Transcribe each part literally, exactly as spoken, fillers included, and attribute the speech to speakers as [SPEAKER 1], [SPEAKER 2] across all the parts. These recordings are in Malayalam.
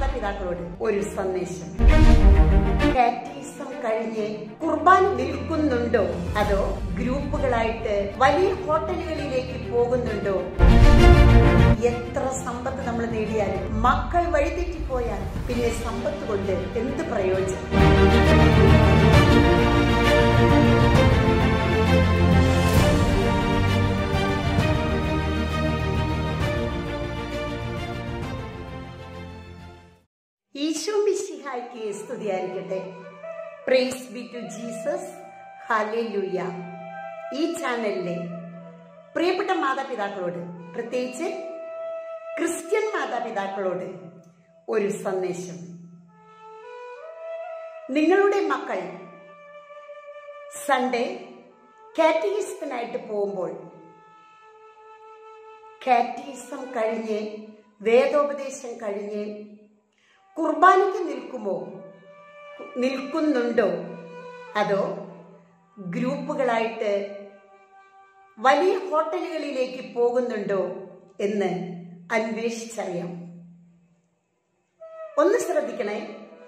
[SPEAKER 1] മാതാപിതാക്കളോട് ഒരു സന്ദേശം. കാറ്റീസം കഴിഞ്ഞ് കുർബാന നിൽക്കുന്നുണ്ടോ, അതോ ഗ്രൂപ്പുകളായിട്ട് വലിയ ഹോട്ടലുകളിലേക്ക് പോകുന്നുണ്ടോ? എത്ര സമ്പത്ത് നമ്മൾ നേടിയാലും മക്കൾ വഴിതെറ്റിപ്പോയാൽ പിന്നെ സമ്പത്ത് കൊണ്ട് എന്ത് പ്രയോജനം? ഈശോ മിശിഹായ്ക്ക് സ്തുതിയായിരിക്കട്ടെ. Praise be to Jesus. Hallelujah. ഈ ചാനലിലെ പ്രിയപ്പെട്ട മാതാപിതാക്കളോട്, പ്രത്യേകിച്ച് ക്രിസ്ത്യൻ മാതാപിതാക്കളോട് ഒരു സന്ദേശം. നിങ്ങളുടെ മക്കൾ സൺഡേ കാറ്റീസത്തിനായിട്ട് പോകുമ്പോൾ കാറ്റീസം കഴിഞ്ഞ് വേദോപദേശം കഴിഞ്ഞ് കുർബാനയ്ക്ക് നിൽക്കുമോ നിൽക്കുന്നുണ്ടോ അതോ ഗ്രൂപ്പുകളായിട്ട് വലിയ ഹോട്ടലുകളിലേക്ക് പോകുന്നുണ്ടോ എന്ന് അന്വേഷിച്ചറിയാം. ഒന്ന് ശ്രദ്ധിക്കണേ.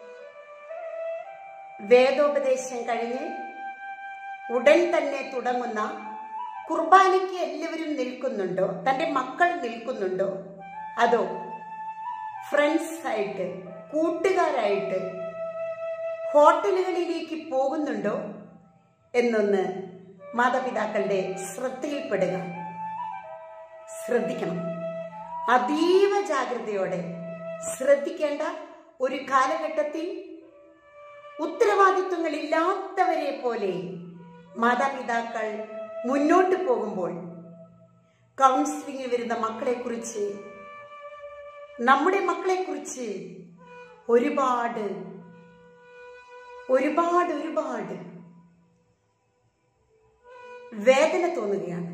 [SPEAKER 1] വേദോപദേശം കഴിഞ്ഞ് ഉടൻ തന്നെ തുടങ്ങുന്ന കുർബാനയ്ക്ക് എല്ലാവരും നിൽക്കുന്നുണ്ടോ? തൻ്റെ മക്കൾ നിൽക്കുന്നുണ്ടോ? അതോ ഫ്രണ്ട്സ് ആയിട്ട്, കൂട്ടുകാരായിട്ട് ഹോട്ടലുകളിലേക്ക് പോകുന്നുണ്ടോ എന്നൊന്ന് മാതാപിതാക്കളുടെ ശ്രദ്ധയിൽപ്പെടുക. ശ്രദ്ധിക്കണം. അതീവ ജാഗ്രതയോടെ ശ്രദ്ധിക്കേണ്ട ഒരു കാലഘട്ടത്തിൽ ഉത്തരവാദിത്വങ്ങളില്ലാത്തവരെ പോലെ മാതാപിതാക്കൾ മുന്നോട്ട് പോകുമ്പോൾ കൗൺസിലിംഗിൽ വരുന്ന മക്കളെക്കുറിച്ച്, നമ്മുടെ മക്കളെക്കുറിച്ച് ഒരുപാട് ഒരുപാട് ഒരുപാട് വേദന തോന്നുകയാണ്.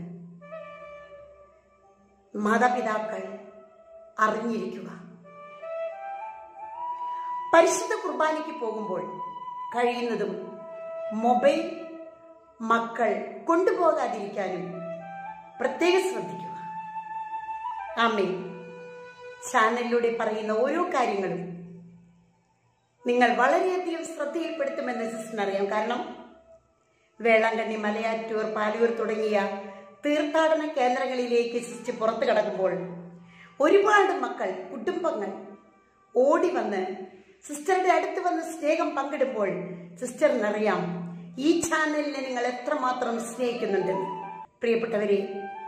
[SPEAKER 1] മാതാപിതാക്കൾ അറിഞ്ഞിരിക്കുക. പരിശുദ്ധ കുർബാനയ്ക്ക് പോകുമ്പോൾ കഴിയുന്നതും മൊബൈൽ മക്കൾ കൊണ്ടുപോകാതിരിക്കാനും പ്രത്യേകം ശ്രദ്ധിക്കുക. ആമേൻ. ചാനലിലൂടെ പറയുന്ന ഓരോ കാര്യങ്ങളും നിങ്ങൾ വളരെയധികം ശ്രദ്ധയിൽപ്പെടുത്തുമെന്ന് സിസ്റ്ററിനറിയാം. കാരണം വേളാങ്കണ്ണി, മലയാറ്റൂർ, പാലൂർ തുടങ്ങിയ തീർത്ഥാടന കേന്ദ്രങ്ങളിലേക്ക് സിസ്റ്റർ പുറത്തു കടക്കുമ്പോൾ ഒരുപാട് മക്കൾ, കുടുംബങ്ങൾ ഓടി വന്ന് സിസ്റ്ററുടെ അടുത്ത് വന്ന് സ്നേഹം പങ്കിടുമ്പോൾ സിസ്റ്ററിനറിയാം ഈ ചാനലിനെ നിങ്ങൾ എത്രമാത്രം സ്നേഹിക്കുന്നുണ്ടെന്ന്. പ്രിയപ്പെട്ടവരെ,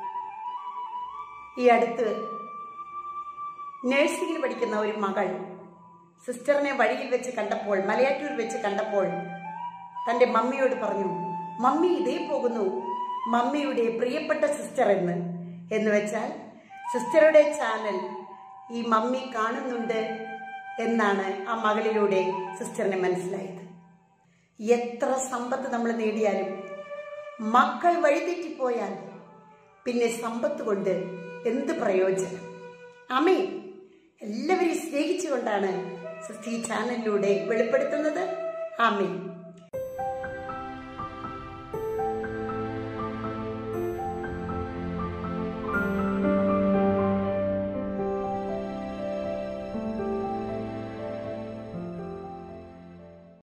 [SPEAKER 1] ഈ അടുത്ത് നഴ്സിംഗിൽ പഠിക്കുന്ന ഒരു മകൾ സിസ്റ്ററിനെ വഴിയിൽ വെച്ച് കണ്ടപ്പോൾ, മലയാറ്റൂർ വെച്ച് കണ്ടപ്പോൾ തൻ്റെ മമ്മിയോട് പറഞ്ഞു, മമ്മി ഇതേ പോകുന്നു മമ്മിയുടെ പ്രിയപ്പെട്ട സിസ്റ്റർ എന്ന്. എന്ന് വെച്ചാൽ സിസ്റ്ററുടെ ചാനൽ ഈ മമ്മി കാണുന്നുണ്ട് എന്നാണ് ആ മകളിലൂടെ സിസ്റ്ററിനെ മനസ്സിലായത്. എത്ര സമ്പത്ത് നമ്മൾ നേടിയാലും മക്കൾ വഴിതെറ്റിപ്പോയാൽ പിന്നെ സമ്പത്ത് കൊണ്ട് എന്ത് പ്രയോജനം? ആമേൻ. എല്ലാവരെയും സ്നേഹിച്ചുകൊണ്ടാണ് സിസ്റ്റർ ഈ ചാനലിലൂടെ വെളിപ്പെടുത്തുന്നത്. ആമേൻ.